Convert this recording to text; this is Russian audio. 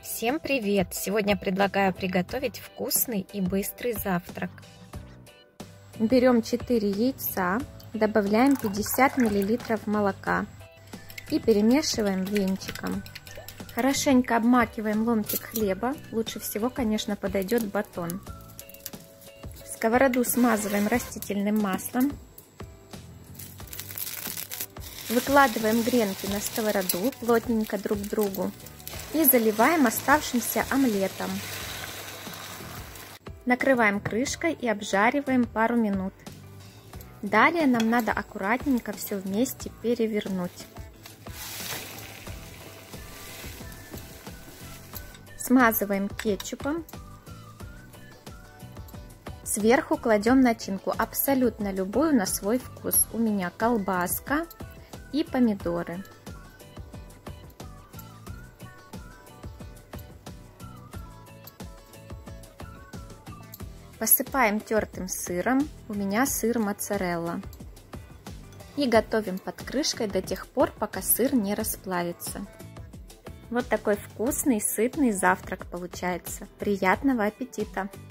Всем привет! Сегодня предлагаю приготовить вкусный и быстрый завтрак. Берем 4 яйца, добавляем 50 мл молока и перемешиваем венчиком. Хорошенько обмакиваем ломтик хлеба, лучше всего, конечно, подойдет батон. Сковороду смазываем растительным маслом. Выкладываем гренки на сковороду плотненько друг к другу и заливаем оставшимся омлетом. Накрываем крышкой и обжариваем пару минут. Далее нам надо аккуратненько все вместе перевернуть. Смазываем кетчупом. Сверху кладем начинку, абсолютно любую на свой вкус. У меня колбаска и помидоры. Посыпаем тертым сыром, у меня сыр моцарелла. И готовим под крышкой до тех пор, пока сыр не расплавится. Вот такой вкусный, сытный завтрак получается. Приятного аппетита!